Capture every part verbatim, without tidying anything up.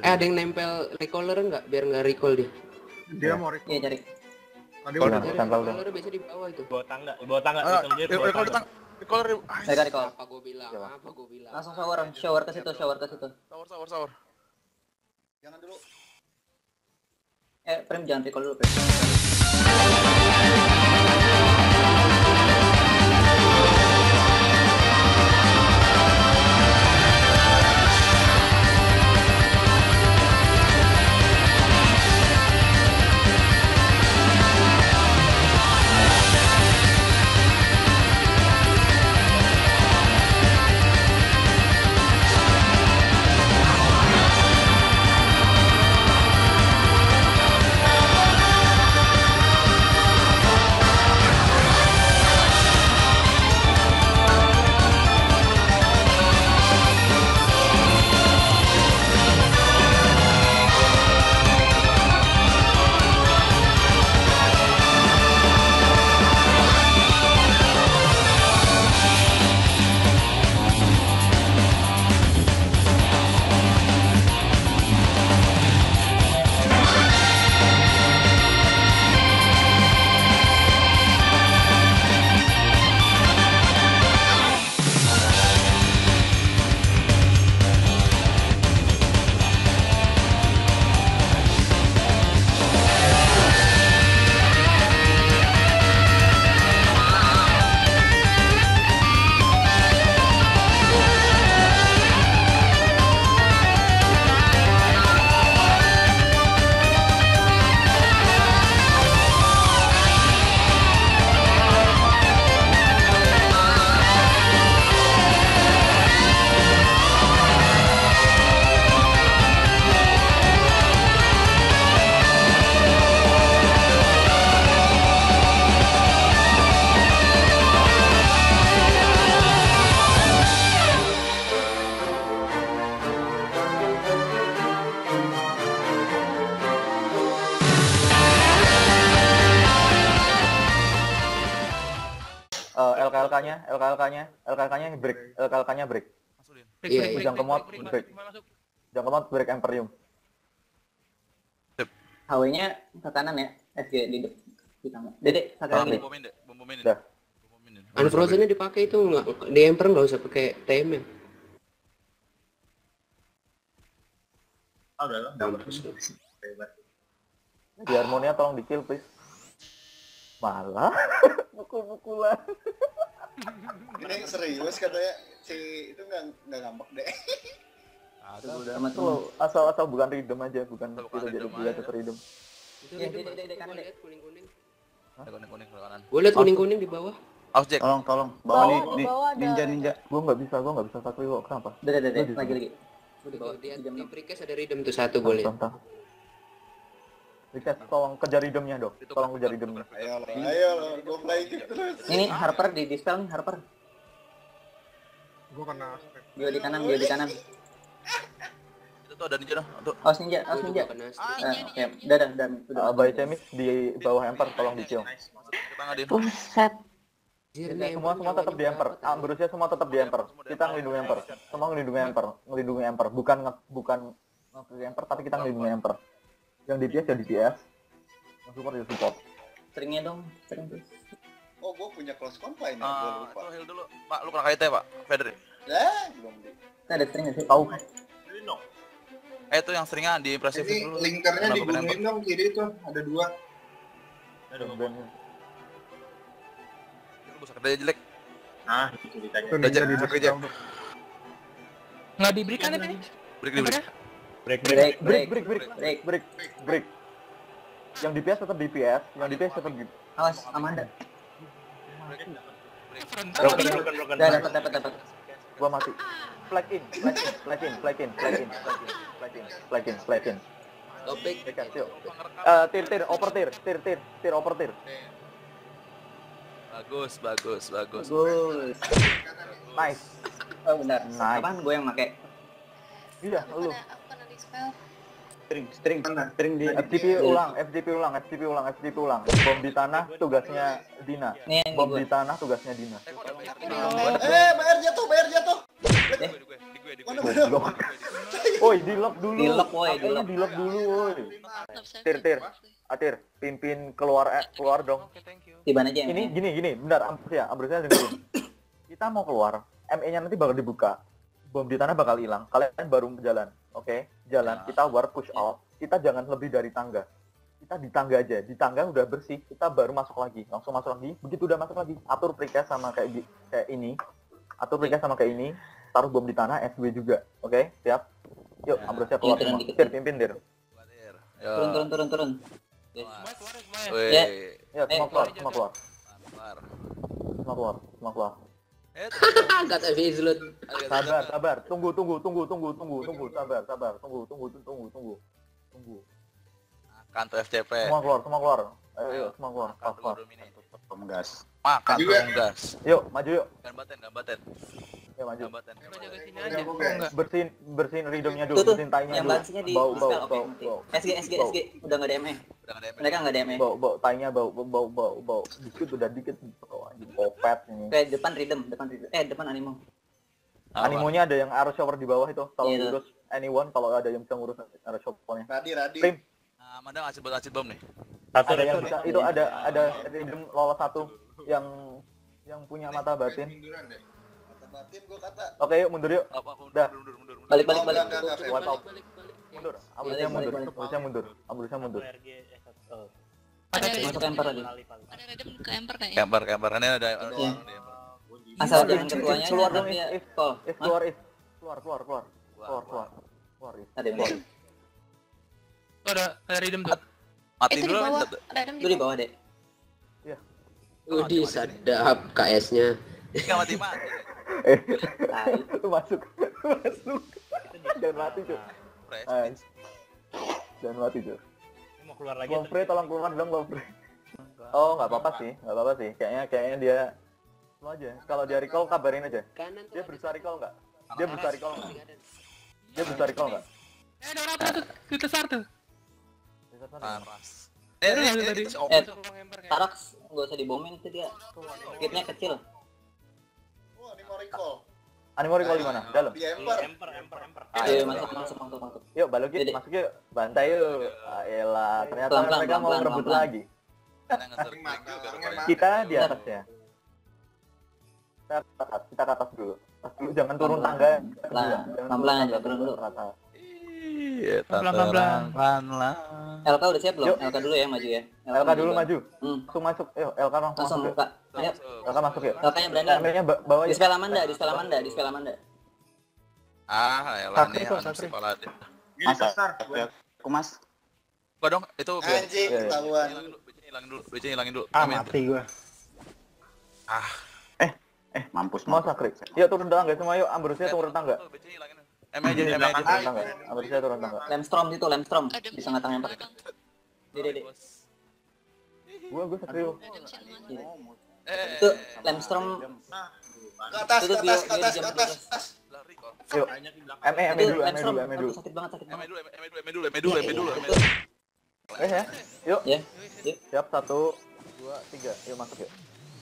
Eh ada yang nempel recaller enggak biar enggak recall dia. Dia mau recall. Iya cari. Tadi Udah, udah. tempel udah. Recaller biasa di bawah itu. Di bawah tangga, di bawah tangga. Ah, Recall dia di bawah recall tangga. datang. Recall. Mereka recall. Apa gua bilang? Apa gua bilang? Langsung shower, shower ke situ, shower ke situ. Tower, tower, tower. Jangan dulu. Eh, Prim jangan recall dulu, Prim. L K L K-nya, L K L K-nya, L K L K-nya break, L K L K-nya break. Iya, iya. Jangan kemot, break. Jangan kemot, break Imperium. H W-nya ke kanan ya. F G di di kanan. Dedek, sakit lagi. Bombomin deh, bombomin. Udah. Unfrozen-nya dipakai itu enggak di Emperor enggak usah pakai T M M. Ah, udah lah. Di Harmonia tolong di-kill, please. Malah pukul-pukulan. Ini serius katanya si itu nggak nggak ngambek deh. Sama Itu loh, asal-asal bukan rhythm aja, bukan Bukan kita jadi rhythm buat aja. itu rhythm. Itu Iya, rhythm di- di- di masuk, kanan, gua Dek. lihat kuning-kuning. Ada kuning-kuning ke kanan. Gua lihat kuning-kuning di bawah. Aus Jack. Tolong tolong bawa Bawah, nih, di nih bawah ada- ninja ninja. Gua nggak bisa, gua nggak bisa sakri kok. Kenapa? Dedek, dedek, Lu di lagi sini. lagi. Di bawah, Di, di jam di enam. precast ada rhythm tuh satu gua lihat. Tentang. Request, tolong kejar rhythmnya dok. Tolong kejar rhythmnya. Ayo lo, ayo lo, gue play terus. Ini nih Harper di dispel nih Harper. Gua kena aspek. Dia di kanan, dia di kanan. Itu tuh ada ninja dah. Tuh. Awas ninja, Gua awas juga ninja. kena Eh, strike. Oke, udah dah, dan udah. Uh, by Chemis di bawah Emperor, tolong di-kill. Kita ngadin. Buset. Anjir, Semua nih, semua Emperor tetap di nyawanya Emperor. berapa, Ah, Bruce semua tetap di Emperor. Kita ngelindungi Emperor. Semua ngelindungi Emperor, ngelindungi Emperor. Bukan nge, bukan ngelindungi Emperor, tapi kita ngelindungi Emperor. Yang D P S ya D P S. Yang support ya support. Seringnya dong, sering terus. Oh, gue punya close confine ya, gue Ah, lupa. itu heal dulu. Pak, lu kena K I T, Pak. Fedri. Eh, belum di. Kita ada sering nggak sih? Tahu. Eh, itu yang seringnya di impresif Ini dulu. linkernya Kenapa dibunuhin kena dong kiri tuh, ada dua. Lu bisa kerja jelek. Nah, itu ditanya. Itu Udah, ninja Jack. di Bisa kerja. dispel. Nggak diberikan ya, Pak? Break di break. Break, break. Break, Break, break, break, break, break, break. Yang D P S tetap D P S, yang D P S tetap di. Awas, Amanda. Broken, broken, broken. Udah dapat, dapat, dapat. Gua mati. Flag in, flag in, flag in, flag in, flag in, flag in, flag in, flag in, flag in. Topik. Request, yuk. Eh, tir, tir, oper tir, tir, tir, tir, oper tir. Bagus, bagus, bagus. Bagus. Nice. Oh benar. Nice. Apaan gue yang make? Iya, lu. Aku kena dispel. String, string, string di. F D P ulang, F D P ulang, F D P ulang, F D P ulang. Bom di tanah tugasnya Dina. Nih yang di Bom gue. di tanah tugasnya Dina. Eh, B R jatuh, B R jatuh. Di gue, di gue, di gue, di gue. Mana mana? Goblok. Saya Woi, di lock dulu. Di lock, woi, di Apanya lock. di lock dulu, woi. Nggak bisa Tir, tir. aktif. Atir, pimpin keluar eh, keluar dong. Oke, thank you. Tiban aja Ini M E. gini gini, bentar, Ambrus ya, Ambrusnya dengerin. Kita mau keluar, M E-nya nanti bakal dibuka. Bom di tanah bakal hilang. Kalian baru jalan, oke? Jalan, kita war push out. Kita jangan lebih dari tangga. Kita di tangga aja. Di tangga udah bersih, kita baru masuk lagi. Langsung masuk lagi. Begitu udah masuk lagi, atur precast sama kayak gi- kayak ini. Atur precast sama kayak ini. Taruh bom di tanah, S W juga. Oke, siap? Yuk, Ambrusnya keluar Iya, turun semua. dikit. Dir, pimpin, Dir. Yo. Turun, turun, turun, turun. Yes. Semuanya keluar, semuanya. Wih. Ya. Ya, semua Eh, keluar, keluar semua aja, keluar. Keluar. Semua keluar, semua keluar. Eh, terus. Kata Fizlut. Sabar, sabar. Tunggu, tunggu, tunggu, tunggu, tunggu, tunggu. Sabar, sabar. Tunggu, tunggu, tunggu, tunggu. Tunggu. Kantor F C P. Semua keluar, semua keluar. Ayo, yuk, semua keluar. Makan Keluar, keluar. dulu mini. Pemgas. Makan Juga. dong gas. Yuk, maju yuk. Gambaten, gambaten. Yuk, maju. Gambaten. Kita jaga sini Oke, aja. oke. Oh, enggak. Bersihin, bersihin rhythmnya dulu, Tuh, tuh. bersihin tainya Yang dulu. bansnya di Bau, bau, dispel, oke, bau, mati. bau. S G, S G, Bau. S G. Udah nggak ada M E. Udah nggak ada M E. Mereka nggak ada M E. Bau, bau, tainya bau, bau, bau, bau, bau. Dikit udah dikit. Bau, anjing, popet ini. Oke, depan rhythm, depan rhythm. Eh, depan animo. Apa? Animonya ada yang arrow shower di bawah itu. Tolong Iya, diurus anyone kalau ada yang bisa ngurus arrow showernya. Radi, Radi. Tim, Nah, Manda ngasih buat ngasih bom nih. ada yang bisa, itu ada ada rhythm lolos satu yang yang punya mata batin. Munduran deh. Mata batin gua kata. Oke, yuk mundur yuk. Apa, apa, Udah. mundur, mundur, mundur, mundur. Balik, Oh, balik, balik. enggak, enggak, enggak. Wipe out. Balik, balik. Mundur. Ambrusnya Balik, mundur. balik, Ambrusnya mundur. Ambrusnya mundur. Ada Masuk redem. emper lagi. Ada redem ke emper kayaknya. Camper, camper. Ini ada ada Iya. orang di emper. Asal Keluar, jangan if, ketuanya if, keluar dong, nanti ya. if, if. Call. If Hah? keluar, if. Keluar, keluar, keluar. Keluar, keluar. Keluar, if. Ada yang Keluar. bawah. Oh, ada ada rhythm tuh. Mati Itu di dulu. bawah. Mati. Ada redem Itu di bawah, Dek. Udih sadap K S-nya. Enggak mati mati. Eh, Tai. itu masuk. Masuk. Jangan mati, Cuk. Fresh. Ay. Jangan mati, Cuk. Mau keluar lagi. Lofre, tolong keluar dong, Lofre. Oh, nggak apa-apa sih. Nggak apa-apa sih. Kayaknya kayaknya dia lo aja. Kalau dia recall, kabarin aja. Kanan tuh Dia ada berusaha satu. recall nggak? Dia berusaha recall nggak? Dia berusaha recall nggak? Eh, ada orang tuh kita start tuh. Paras. Eh, Ada ini yang ini tadi. itu si Eh, Opus. Ruang emper kayak. Tarax nggak usah dibomin itu dia. Kitnya kecil. Oh, ini mau recall. Animo recall di mana? Dalam. Di emper. Emper, emper, emper. Ayo masuk, masuk, masuk, masuk. Yuk, balik yuk, Jadi- masuk yuk. Bantai yuk. Ayolah, ternyata Pelan-pelan, mereka mau pelan-pelan, ngerebut pelan-pelan. lagi. Yang nge-circling juga rupanya. Kita di atasnya. Kita ke atas, kita ke atas dulu. Atas dulu, jangan turun tangga. Pelan, Jangan pelan-pelan tangga, aja, turun dulu. ke atas. Iya, Pelan-pelan. pelan-pelan. L K udah siap belum? Yuk. L K dulu ya maju ya. L K dulu maju. Hmm, Langsung masuk. Yuk, L K langsung langsung masuk. yuk. buka. Ayo. L K masuk yuk. L K-nya berani. M E-nya bawa Di yuk. spell Amanda, di spell Amanda, di spell Amanda. Ah, ya lah Sakri nih, kok, anu sakri. si Paladin. Ini Masa? besar. Aku mas. Gua dong, itu biar. Anjing, Iya, iya. ketahuan. Hilangin dulu, B C hilangin dulu, B C hilangin dulu. Ah, Amin. mati gua. Ah, Eh, mampus. Mau mampus. sakri. Yuk turun tangga semua yuk. Ambrusnya turun tangga. B C hilangin. M aja, M aja. Turun tangga. Ambrusnya turun tangga. Lemstrom situ, Lemstrom. Redem Di tengah tengah emper. belakang. Dede, dede. Gua gua sakri yuk. Redem sini mana? Iya. Eh, Itu Lemstrom. Ke atas, Itu ke bio, atas, ke bio atas, di ke jam atas. dua belas. lari kok. Yuk. M E, M E Itu dulu, M E Lemstrom. dulu, M E dulu. Aduh, sakit banget, sakit M banget. dulu, M dulu, M dulu, M dulu, M dulu, M dulu. Eh ya. Yuk. Ya, yuk. Siap, satu, dua, tiga. Yuk masuk yuk.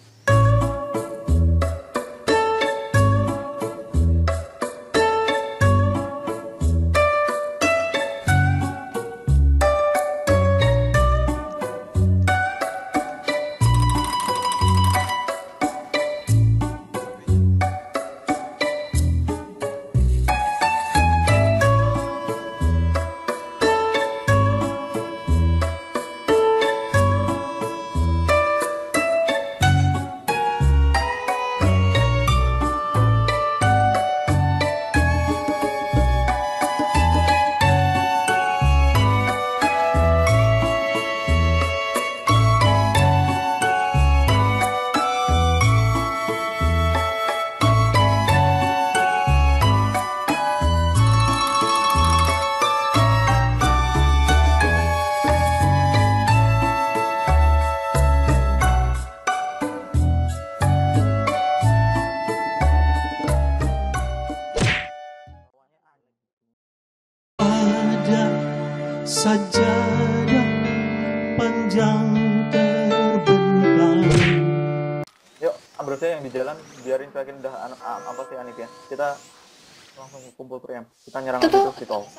sajadah panjang terbentang. Yuk, Ambrosnya yang di jalan biarin cuekin udah an- a- apa sih Anif ya. Kita Langsung kumpul preem. Kita nyerang aja tuh si tol.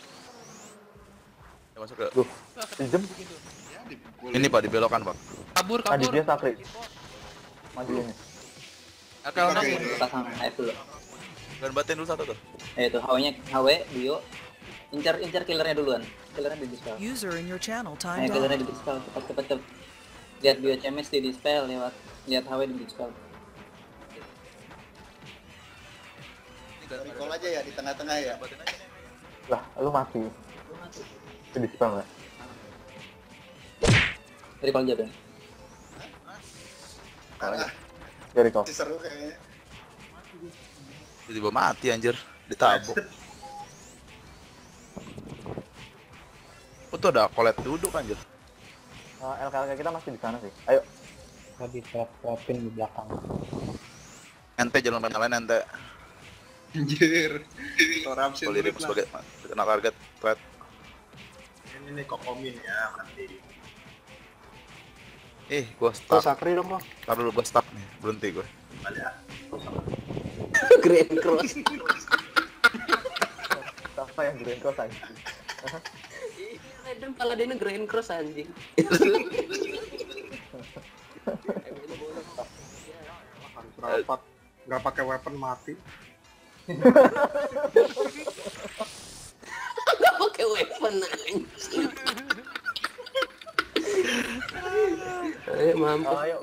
Ya, masuk ke. Duh, pinjem. Ini Pak dibelokan Pak. Kabur, Tadi kabur. dia sakri. Maju ini. Akal enam. Pasang H F dulu. Dan batin dulu satu tuh. Eh itu H W-nya H W Bio. Incar incar killernya duluan. Killernya di dispel. User in your channel Eh timed killernya out. di dispel cepat cepat cepat. Lihat Bio C M S di dispel lewat. Lihat H W di dispel. Recall aja ya di tengah-tengah ya. Lah, lu mati. Di dispel nggak? Recall aja dong. Ah, Jadi kau. masih seru kayaknya. Tiba-tiba mati anjir, ditabuk. Oh tuh ada kolet duduk anjir. Nah, L K L K kita masih di sana sih. Ayo. Tadi trap-trapin di belakang. Ente jangan main lain ente. Anjir. Korupsi Kalau diri sebagai kena target threat. ini nih kokomin ya nanti. Eh, gua Oh, stuck. sakri dong kok. Ntar dulu gua stuck nih, berhenti gua. Grand Cross. Siapa yang Grand Cross aja? Random pala dia Grand Cross anjing. Rapat nggak pakai weapon mati. Gak pakai weapon anjing. Ayo mampus. Ayo,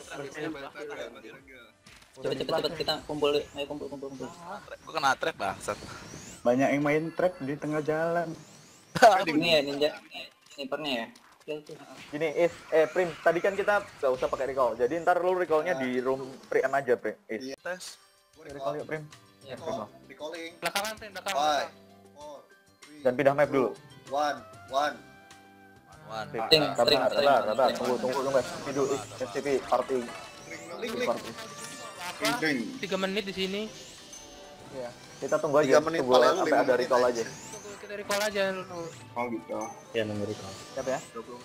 Cepet cepet cepet kita kumpul. Ayo kumpul kumpul kumpul. Gua kena trap bangsat. Banyak yang main trap di tengah jalan. Ini ya ninja. Snipernya ya. Kill tuh. Gini, Is, eh Prim, tadi kan kita gak usah pakai recall. Jadi ntar lu recallnya di room preem aja, Prim. Is, Tes. recall yuk, Prim. Ya, Recall, recalling. Belakangan, Prim, belakangan. Five, four, three, Dan pindah map dulu. one, one. One. Sip. String, Sabar, string, sabar, string. sabar. Tunggu, tunggu, tunggu. Ini dulu, Is. S C P, party. Link, link. Party. Apa? Tiga menit di sini. Iya. Kita tunggu aja, Tiga menit tunggu paling, sampai lima ada menit recall aja. aja. Tunggu, kita recall aja dulu. Oh gitu. Ya nunggu recall. Siap ya?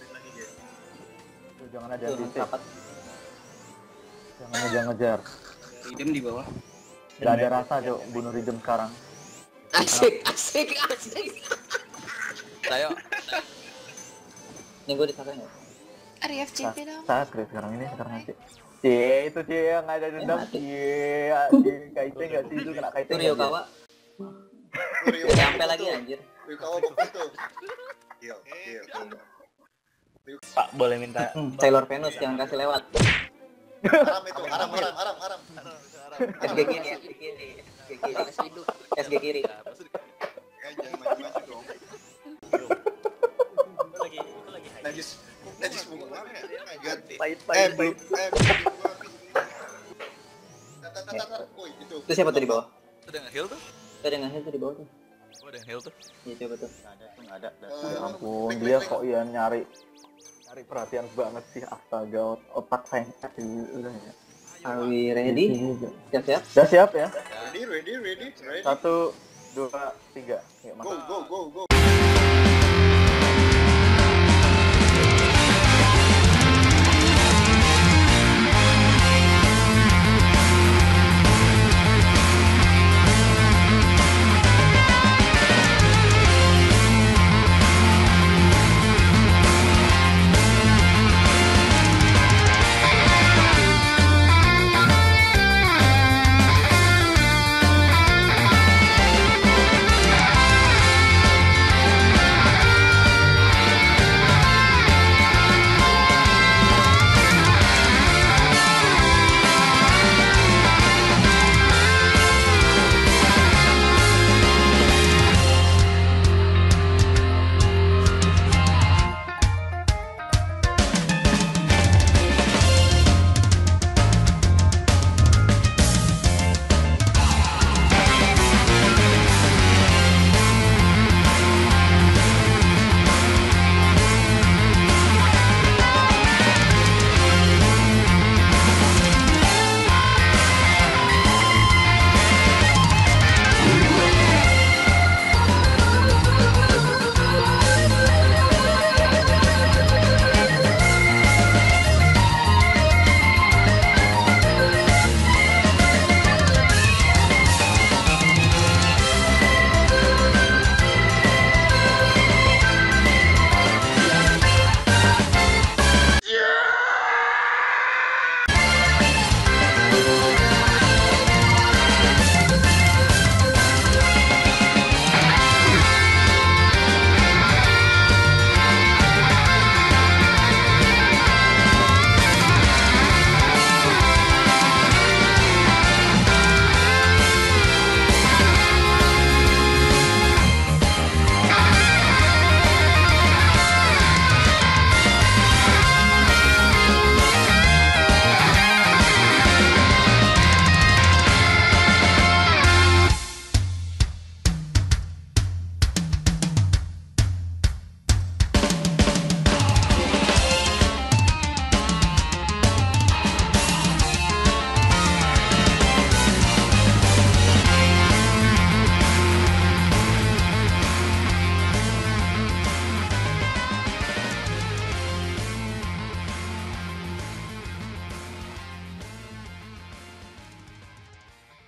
Tuh, jangan ada Tuh, D C. rapat. Jangan ngejar-ngejar. Idem di bawah. Gak ada rasa, Cok, bunuh Rhythm sekarang. Asik, asik, asik. Ayo. Ini gue disakain ya. R F C P dong. Sakri sekarang ini, sekarang aja. Cie, itu Cie yang ada dendam. mati. Cie, Cie, kaitnya gak sih itu kena Itu kaitnya. Rio nggak, Kawa. Rio Udah nyampe lagi anjir. Rio Kawa bagus tuh. Kill, kill. Pak boleh minta Hmm, Taylor Venus jangan kasih lewat. Haram itu, haram, haram, haram, haram. S G kiri, S G kiri, S G kiri, S G kiri. Eh, jangan maju-maju dong. Najis, najis buku mana ya? Ganti. Pahit, Eh, pahit, belum. pahit. Eh, belum. Tat, tat, tat, tat. Woi, itu. Itu siapa tuh di bawah? Ada yang heal tuh? Itu ada yang nge-heal tuh di bawah tuh. Oh, ada yang heal tuh. Iya coba tuh. Nggak ada, tuh nggak ada. Eh, Ya ampun, link, dia link, kok ya nyari nyari perhatian banget sih, astaga, otak saya udah ya. Are we ready? Siap-siap. Udah siap ya? Ready, ready, ready, ready. Satu, dua, tiga. Yuk, Go, masuk. go, go, go.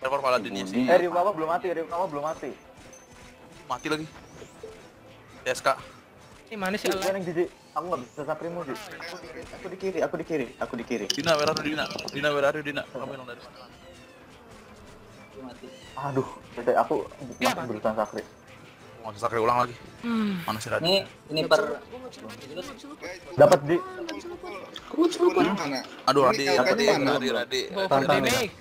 Server Paladinnya sih. Eh, Rio Kawa belum mati, Rio Kawa belum mati. Mati lagi. T S K. Ini mana sih Gue Allah? yang jijik, aku nggak bisa sakrimu sih. Aku di kiri, aku di kiri, aku di kiri. Dina, where are you, Dina? Dina, where are you, Dina? Kamu yang dari mana? Dia mati. Aduh, Tete, aku Ya, masih berusaha sakri. Mau sakri ulang lagi. Mana sih Radit? Ini ini per Dapat di Aku nggak bisa lupa. Mana? Aduh, Radit, Ini Radit, mana? Radit, Radit. Bawa Tantang ini. ya.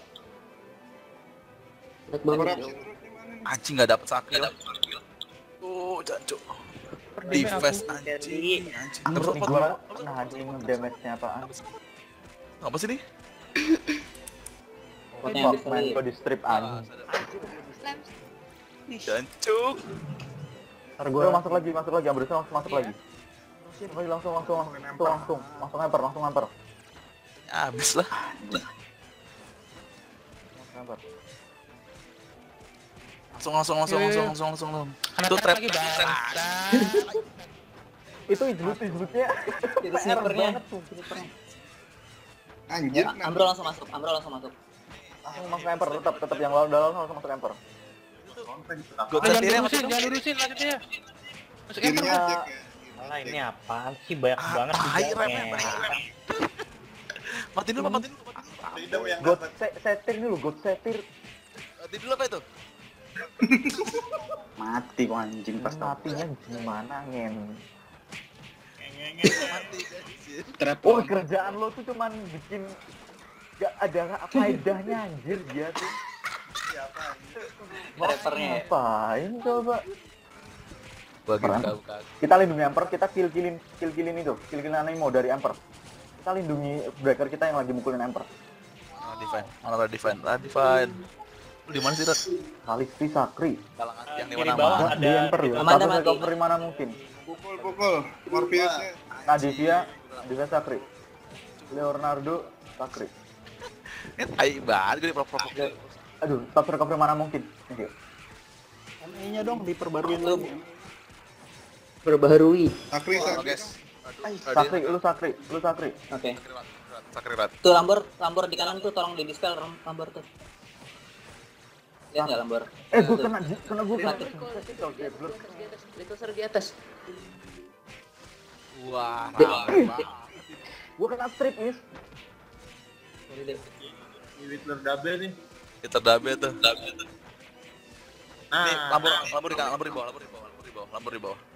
Enak Power banget. up sih terus di mana nih? Anjing nggak dapet sakri. Oh, jancuk. Defense anjing, anjing. terus nih gua nah anjing damage-nya apaan? Apa sih nih? Pokoknya yang Fuck man, di gua di strip anjing. Slam. Jancuk. Ntar gua masuk lagi, masuk lagi, ambil langsung masuk lagi. Langsung langsung langsung langsung langsung langsung hamper, langsung hamper. Ya, habis lah. Langsung hamper. Langsung, langsung, langsung, langsung, langsung, langsung, langsung. Anak Itu trap. lagi bangsa. Itu ijlut-ijlutnya itu P R snipernya. banget tuh. Snipernya. Anjir, Ya, Ambro langsung masuk, Ambro langsung masuk. Langsung masuk hamper, tetap tetap yang lalu dalam langsung masuk hamper. Gue Jangan gantiin lurusin, jangan lurusin lanjutnya. Masuk emper. kirinya cek ya. Alah ini apaan sih banyak banget di Ah, rem, jamnya. rem, rem. Matiin dulu, matiin dulu. Freedom yang God dapat. se- setir nih lu, God setir. Matiin dulu apa itu? Mati kok anjing pas tau. Matinya gimana ngen? Mati. Trap. Oh, kerjaan lo tuh cuman bikin gak ada faedahnya anjir dia tuh. Siapa? Trappernya ya. Ngapain coba? Bagi Perang. buka-buka. Kita lindungi Emper, kita kill killin kill killin itu, kill killin animo dari Emper. Kita lindungi breaker kita yang lagi mukulin Emper. Mana define? Mana ada define? Ah, define. Lu di mana sih, Rat? Kalisti Sakri. Kalangan yang di Kiri mana bawah mana? Nah, ada di Emper ya. Amanda Status mati. recovery mana mungkin. Pukul, pukul. Morpheusnya. Nadivia, Nadivia Sakri. Leonardo Sakri. Ini tai banget gue di pro-pro. Aduh, status recovery mana mungkin. Thank you. M E-nya dong diperbaruin Lu lagi. Perbaharui. Sakri, Halo, sakri. guys. Sakri, lu Sakri, lu Sakri. oke. Sakri Rat. Tuh Lambor, Lambor di kanan tuh tolong di dispel Ram- Lambor tuh. Lihat enggak Lambor? Eh, gua kena kena gua kena. Little di atas. Wah, rame banget. Gua kena strip, Is. Kita dabe tuh. Nih, lambur, lambur di kanan, lambur di bawah, lambur di bawah, lambur di bawah, lambur di bawah.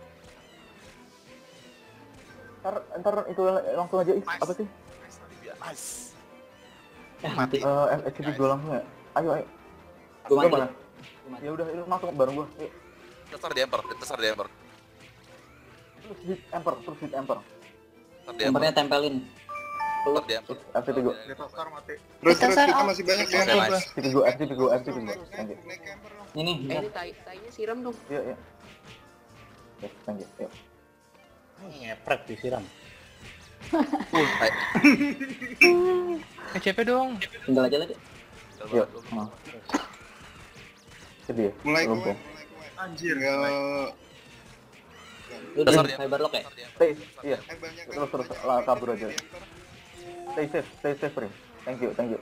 Ntar, ntar itu langsung aja, Is. Apa sih? Nice. Eh, mati. Eh, F C P gua langsung ya. Ayo, ayo. Gua mati. mana? Gua mati. Ya udah, itu masuk bareng gua. Yuk. Kita di emper, kita di emper. Terus hit emper, terus hit emper. Kita di emper, Empernya tempelin. kita di emper. F C P gua. Star mati. Terus, Kita terus start kita out. masih banyak ya. Oke, nice. F C P gua, F C P gua, F C P gua. Thank you. Naik camper dong. Ini, Eh, bentar. ini tai tainya siram dong. Iya, iya. Oke, thank you. Yuk. Ngepret disiram. Uh, tai. Eh, C P dong. Tinggal aja lagi. Yuk. Nah. Sedih ya? Mulai gue. Lumpuh. Anjir. Tinggal. Lu udah Dasar dia. fiber lock ya? Stay, iya. Eh, banyak kan. Terus, terus, lah, kabur aja. Stay safe, stay safe, Rim. Thank you, thank you.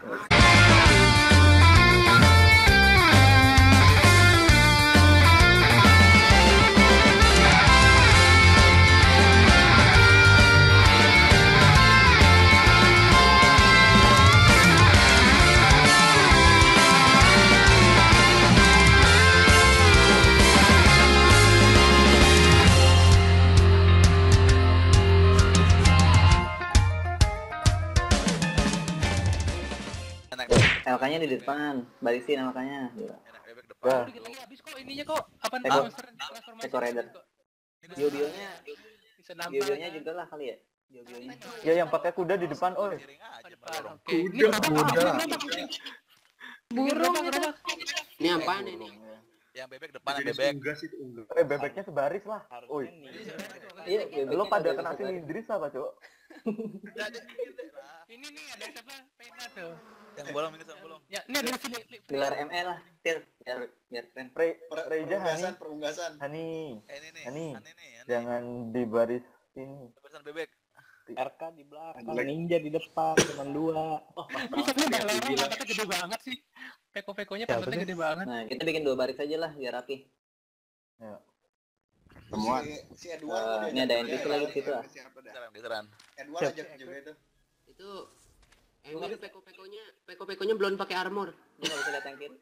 Enak, L K-nya di depan. Barisin L K-nya. Gila. enak bebek depan. Ya. Dikit lagi habis kok ininya kok. Apa Eko. transfer- transformasi Eko Rider. kok. Bio-bionya, Bisa nampar. bio-bionya juga lah kali ya. Bio-bionya. Ya, yang pakai kuda di depan, oi. Sharing aja, Depan, Bang. oke. Ini gerobak, kuda. gerobak, gerobak. Burung Gerobak, itu. gerobak. Ini apaan ini? Yang bebek depan, yang bebek. Eh, bebeknya sebaris lah. Oi. Iya, bio-bionya Lo pada ada kena di depan. silindris apa, Cok? Ini nih ada siapa? Pena tuh. Yang bolong ini sama bolong. Ya, ini ada sini. Pilar M E lah, Tir. Biar biar keren. Re, Per- Reja, Hani. Perunggasan, perunggasan. Hani. Eh, ini nih. Ini. Ini nih, ini. Jangan di baris ini. Barisan bebek. R K di belakang, ninja di depan, cuma dua. Bisa dia bang lorong, kata gede banget sih. P Peko-pekonya Siapa pantatnya sih? gede banget. Nah, kita bikin dua baris aja lah biar rapi. Semua. Si, si Edward Wah, udah ini ada ajak N P C juga lagi ya. di situ ah. Siapa dah? Geseran, geseran. Edward Siap. ajak juga itu. Itu Emir peko-pekonya, peko-pekonya belum pakai armor. Dia nggak bisa lihat yang kiri.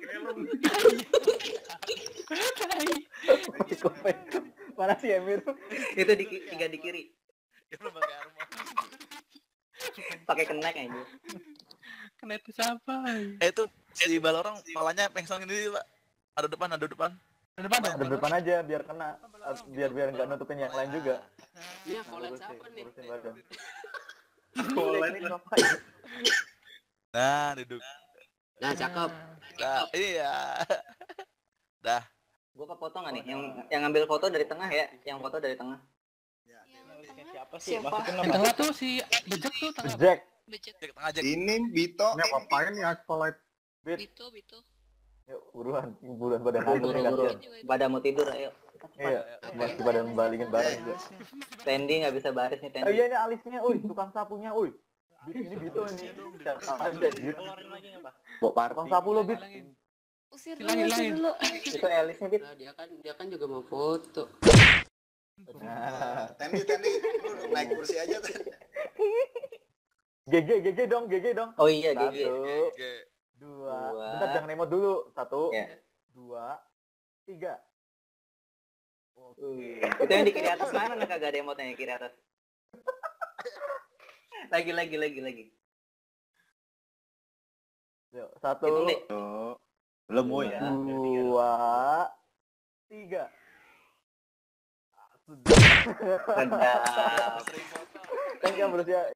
Mana sih Emir? Itu di ki- tiga di kiri. Ya belum pakai armor. Pakai kenek aja. Kena itu siapa? Eh itu si balorong palanya pengsong ini pak. Ada depan, ada depan. Ada depan dong. Ada depan aja biar kena, biar biar nggak nutupin yang lain juga. Ini Volen siapa nih? Urusin badan. Volen ini ngapain? Nah, duduk. Nah, cakep. Nah, iya. Dah. Gua kepotong nggak nih? Yang yang ngambil foto dari tengah ya? Yang foto dari tengah. Siapa sih? Siapa? Masukin Yang tengah tuh si Bejek tuh tengah. Jack, Becet. Cek tengah aja. Ini Bito. Ini ngapain nih Asphalt? Bito, Bito. yuk buruan, buruan pada Buru nangis buru. kasihan. Pada mau tidur ayo. Iya, masih pada membalingin barang juga. Tendi nggak bisa baris nih Oh Tendi. iya ini alisnya, uy, tukang sapunya, uy. Ini Bito ini. keluarin lagi nggak pak? Bawa party. Tukang sapu lo, Bit. Usir dulu, Hilangin, usir hilangin. dulu. Itu Elisnya Bit. Nah, dia kan dia kan juga mau foto. Nah, Tendi, Tendi, lu naik kursi aja Tendi. G G, G G dong, G G dong. Oh iya Gigi. Satu, Oke. dua, Dua. bentar jangan emot dulu. Satu, Ya. dua, tiga. Wih, itu yang di kiri atas mana nih kagak ada emotnya yang kiri atas. Lagi lagi lagi lagi. Yuk, satu, Hitung deh. Tuh. Belum mau ya. dua, tiga. Sedap. Kan nggak berusia